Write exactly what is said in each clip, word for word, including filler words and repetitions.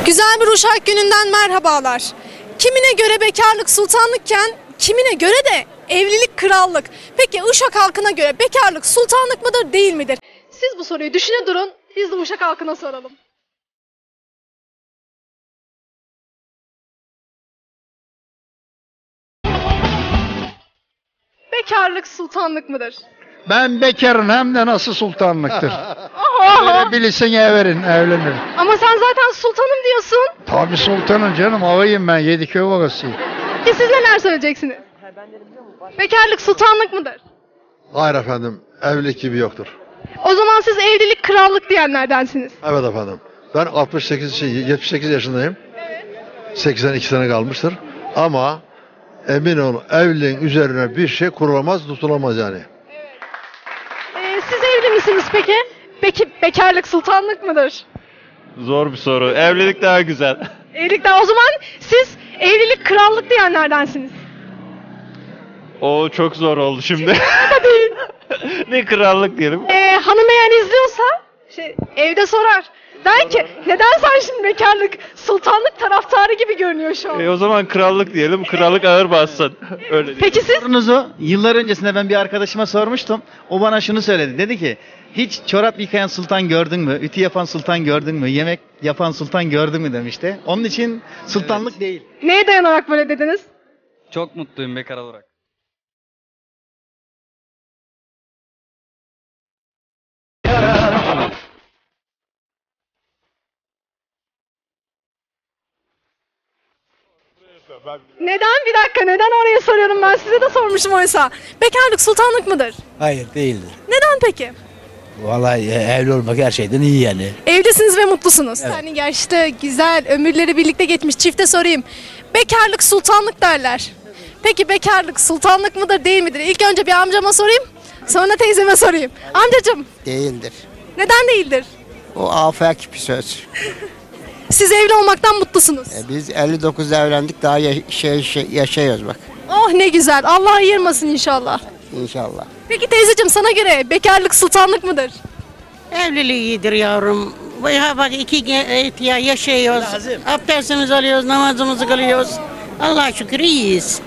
Güzel bir Uşak gününden merhabalar. Kimine göre bekarlık sultanlıkken, kimine göre de evlilik krallık. Peki Uşak halkına göre bekarlık sultanlık mıdır, değil midir? Siz bu soruyu düşüne durun, biz de Uşak halkına soralım. Bekarlık sultanlık mıdır? Ben bekarım, hem de nasıl sultanlıktır. Böyle bilirsin everin, evlenir. Ama sen zaten sultanım diyorsun. Tabii sultanım canım, ağayım ben, Yediköy ağasıyım. Ki siz neler söyleyeceksiniz? Bekarlık sultanlık mıdır? Hayır efendim, evlilik gibi yoktur. O zaman siz evlilik krallık diyenlerdensiniz. Evet efendim, ben altmış sekiz, şey, yetmiş sekiz yaşındayım. seksen iki sene kalmıştır. Ama emin olun, evliliğin üzerine bir şey kurulamaz, tutulamaz yani. Ee, siz evli misiniz peki? Peki bekarlık sultanlık mıdır? Zor bir soru. Evlilik daha güzel. Evlilik daha, o zaman siz evlilik krallık diyenlerdensiniz. O çok zor oldu şimdi. Ne krallık diyelim. Ee, hanım eğer izliyorsa şey, evde sorar. Der ki neden sen şimdi bekarlık sultanlık taraftarı gibi görünüyor şu an. E, o zaman krallık diyelim. Krallık ağır bassın. Öyle diyelim. Peki siz? Sorunuzu yıllar öncesinde ben bir arkadaşıma sormuştum. O bana şunu söyledi. Dedi ki hiç çorap yıkayan sultan gördün mü? Ütü yapan sultan gördün mü? Yemek yapan sultan gördün mü demişti. Onun için sultanlık evet. Değil. Neye dayanarak böyle dediniz? Çok mutluyum bekar olarak. Neden? Bir dakika, neden oraya soruyorum, ben size de sormuşum oysa. Bekarlık sultanlık mıdır? Hayır, değildir. Neden peki? Vallahi evli olmak her şeyden iyi yani. Evlisiniz ve mutlusunuz. Evet. Yani yaşlı, güzel, ömürleri birlikte geçmiş çifte sorayım. Bekarlık sultanlık derler. Peki bekarlık sultanlık mıdır, değil midir? İlk önce bir amcama sorayım, sonra teyzeme sorayım. Amcacığım. Değildir. Neden değildir? O afaki bir söz. Siz evli olmaktan mutlusunuz. E biz elli dokuzda evlendik, daha ya şey, şey, yaşıyoruz bak. Oh ne güzel. Allah ayırmasın inşallah. İnşallah. Peki teyzeciğim, sana göre bekarlık sultanlık mıdır? Evliliği iyidir yavrum. Ya bak iki ya yaşıyoruz. Abdestimizi alıyoruz, namazımızı kılıyoruz. Allah'a şükür iyiyiz.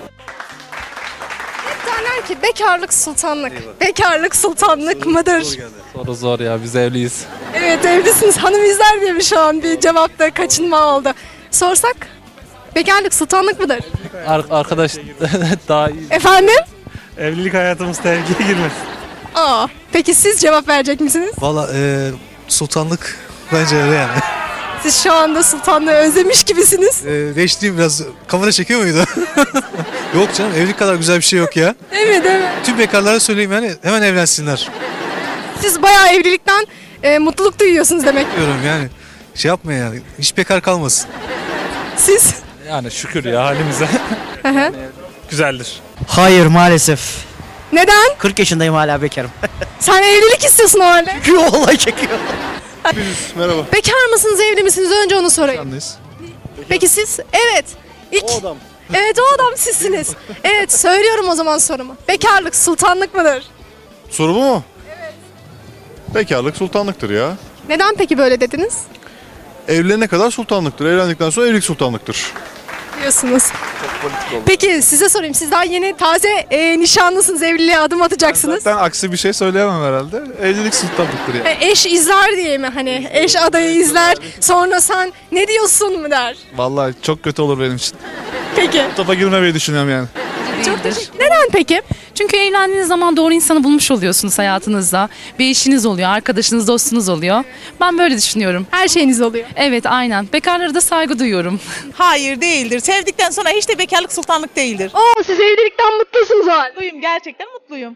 Hep derler ki bekarlık sultanlık. Bekarlık sultanlık mıdır? Soru zor ya, biz evliyiz. Evet, evlisiniz. Hanım izler diye mi şu an bir cevapta kaçınma oldu. Sorsak? Bekarlık sultanlık mıdır? Ar arkadaş daha iyi. Efendim? Evlilik hayatımız tehlikeye girmez. Aa, peki siz cevap verecek misiniz? Valla e, sultanlık bence öyle yani. Siz şu anda sultanlığı özlemiş gibisiniz. E, değiştiğim biraz kamera çekiyor muydu? Yok canım, evlilik kadar güzel bir şey yok ya. Evet evet. Tüm bekarlara söyleyeyim yani, hemen evlensinler. Siz bayağı evlilikten e, mutluluk duyuyorsunuz demek. Diyorum yani, şey yapma yani, hiç bekar kalmasın. Siz? Yani şükür ya halimize. Güzeldir. Hayır maalesef. Neden? kırk yaşındayım, hala bekarım. Sen evlilik istiyorsun o halde. Olay çekiyor. Merhaba. Bekar mısınız, evli misiniz? Önce onu sorayım. Anlayız. Peki siz? Evet. İlk... O adam. Evet, o adam sizsiniz. Evet, söylüyorum o zaman sorumu. Bekarlık sultanlık mıdır? Soru bu mu? Evet. Bekarlık sultanlıktır ya. Neden peki böyle dediniz? Evlenene kadar sultanlıktır, evlendikten sonra evlilik sultanlıktır. Diyorsunuz. Peki size sorayım. Siz daha yeni taze e, nişanlısınız, evliliğe adım atacaksınız. Ben aksi bir şey söyleyemem herhalde. Evlilik sultanlıktır yani. E, eş izler diye mi, hani eş adayı izler, sonra sen ne diyorsun mu der? Vallahi çok kötü olur benim için. Peki. Topa girmemeyi düşünüyorum yani. Çok teşekkür. Neden peki? Çünkü evlendiğiniz zaman doğru insanı bulmuş oluyorsunuz hayatınızda. Bir eşiniz oluyor, arkadaşınız, dostunuz oluyor. Ben böyle düşünüyorum. Her şeyiniz oluyor. Evet, aynen. Bekarlara da saygı duyuyorum. Hayır değildir. Sevdikten sonra hiç de bekarlık sultanlık değildir. Oo, siz evlilikten mutlusunuz o halde. Mutluyum, gerçekten mutluyum.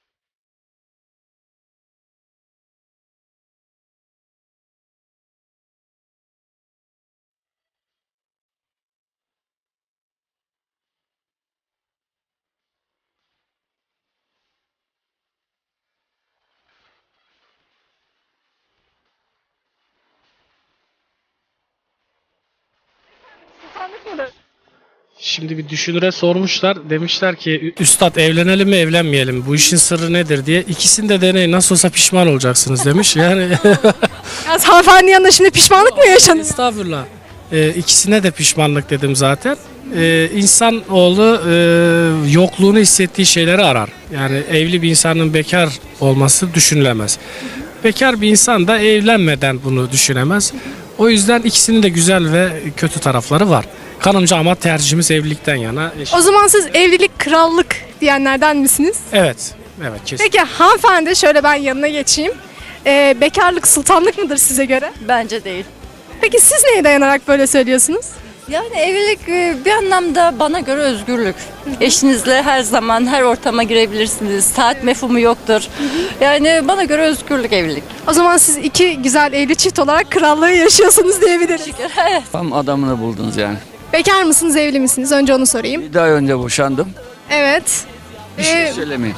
Sultanlık mıdır? Şimdi bir düşünüre sormuşlar. Demişler ki üstad evlenelim mi evlenmeyelim mi? Bu işin sırrı nedir diye. İkisini de deneyin, nasıl olsa pişman olacaksınız demiş. Yani Ya hanımefendi yanında şimdi pişmanlık mı yaşanıyor? estağfurullah. E, ikisine de pişmanlık dedim zaten. E, insanoğlu e, yokluğunu hissettiği şeyleri arar. Yani evli bir insanın bekar olması düşünülemez. Bekar bir insan da evlenmeden bunu düşünemez. O yüzden ikisinin de güzel ve kötü tarafları var. Kanımca ama tercihimiz evlilikten yana. O zaman siz evlilik krallık diyenlerden misiniz? Evet. Evet kesin. Peki hanımefendi, şöyle ben yanına geçeyim. Ee, bekarlık sultanlık mıdır size göre? Bence değil. Peki siz neye dayanarak böyle söylüyorsunuz? Yani evlilik e, bir anlamda bana göre özgürlük. Eşinizle her zaman her ortama girebilirsiniz. Saat mefhumu yoktur. Yani bana göre özgürlük evlilik. O zaman siz iki güzel evli çift olarak krallığı yaşıyorsunuz diyebiliriz. Tam adamını buldunuz yani. Bekar mısınız, evli misiniz? Önce onu sorayım. Bir ay önce boşandım. Evet. Bir şey Ee, söylemeyin.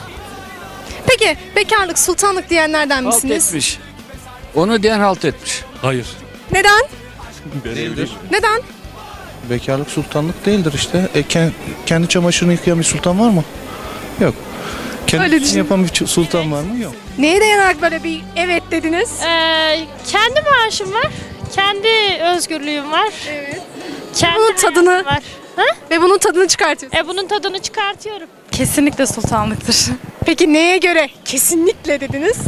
peki bekarlık sultanlık diyenlerden Halt misiniz? etmiş. Onu diyen halt etmiş. Hayır. Neden? Değildir. Neden? Bekarlık sultanlık değildir işte. E, ke- kendi çamaşırını yıkayan bir sultan var mı? Yok. Öyle Kendi düşün. yapan bir ç- sultan var mı? Yok. Neye dayanarak böyle bir evet dediniz? Ee, kendi maaşım var. Kendi özgürlüğüm var. Evet. Kendi Bunun tadını hayatım var. Ha? ve bunun tadını çıkartıyorsunuz. E bunun tadını çıkartıyorum. Kesinlikle sultanlıktır. Peki neye göre kesinlikle dediniz?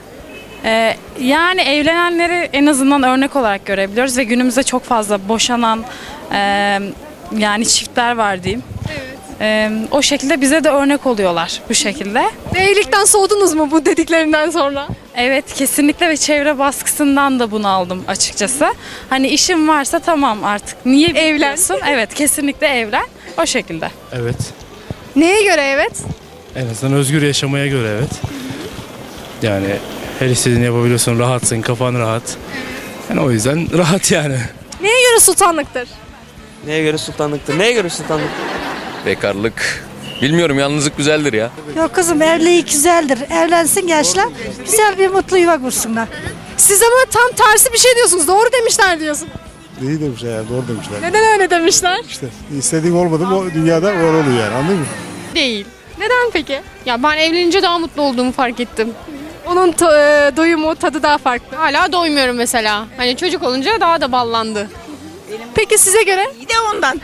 Ee, yani evlenenleri en azından örnek olarak görebiliyoruz ve günümüzde çok fazla boşanan e, yani çiftler var diyeyim. Ee, o şekilde bize de örnek oluyorlar bu şekilde. Ve evlilikten soğudunuz mu bu dediklerinden sonra? Evet kesinlikle ve çevre baskısından da bunu aldım açıkçası. Hani işim varsa tamam artık. Niye evlensin? Evet kesinlikle evlen. O şekilde. Evet. Neye göre evet? En azından özgür yaşamaya göre evet. Yani her istediğini yapabiliyorsun, rahatsın, kafan rahat. Yani o yüzden rahat yani. Neye göre sultanlıktır? Neye göre sultanlıktır? Neye göre sultanlık? Bekarlık. Bilmiyorum, yalnızlık güzeldir ya. Yok kızım, evlilik güzeldir. Evlensin gençler. Güzel bir mutlu yuva kursunlar. Siz ama tam tersi bir şey diyorsunuz. Doğru demişler diyorsun. İyi demişler yani, doğru demişler. Neden öyle demişler? İşte istediğin olmadı mı o dünyada o oluyor yani, anladın mı? Değil. Neden peki? Ya ben evlenince daha mutlu olduğumu fark ettim. Onun to- e, doyumu, tadı daha farklı. Hala doymuyorum mesela. Hani çocuk olunca daha da ballandı. Peki size göre? İyi de ondan.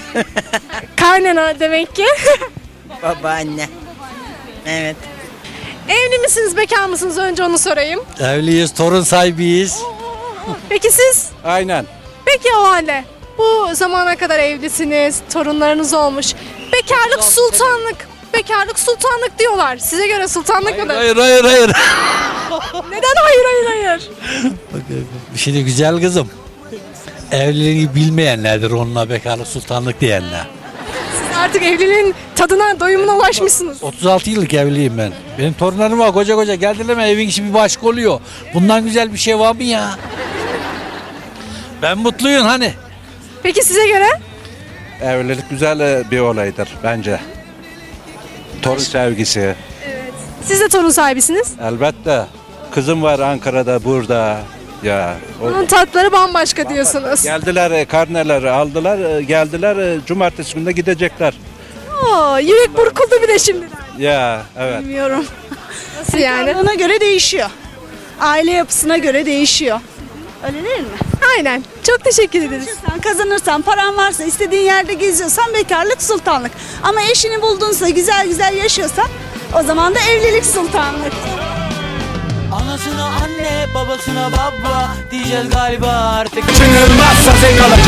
Kaynana demek ki. Babaanne. Evet. Evli misiniz, bekar mısınız? Önce onu sorayım. Evliyiz, torun sahibiyiz. Peki siz? Aynen. Peki o halde. Bu zamana kadar evlisiniz, torunlarınız olmuş. Bekarlık sultanlık. Bekarlık sultanlık diyorlar. Size göre sultanlık mıdır? Hayır, hayır, hayır. Neden hayır, hayır, hayır? Şimdi güzel kızım. Evliliği bilmeyenlerdir onunla bekarlık sultanlık diyenler. Siz artık evliliğin tadına, doyumuna ulaşmışsınız. otuz altı yıllık evliyim ben. Benim torunlarım var koca koca, geldiler mi evin işi bir başka oluyor. Bundan güzel bir şey var mı ya? Ben mutluyum hani. Peki size göre? Evlilik güzel bir olaydır bence. Torun sevgisi. Siz de torun sahibisiniz. Elbette. Kızım var Ankara'da, burada. Ya. o- Bunun tatları bambaşka diyorsunuz. Geldiler, karneleri aldılar, geldiler. Cumartesi günde gidecekler. Oo, yürek burkuldu bir de şimdi. Ya, evet. Bilmiyorum. Nasıl yani? Bekarlığına göre değişiyor. Aile yapısına göre değişiyor. Öyle değil mi? Aynen. Çok teşekkür ederiz. Sen kazanırsan, paran varsa, istediğin yerde geziyorsan bekarlık sultanlık. Ama eşini buldunsa, güzel güzel yaşıyorsan o zaman da evlilik sultanlık. Anasına anne, babasına baba diyeceğiz galiba artık. Çınırmazsa zekalı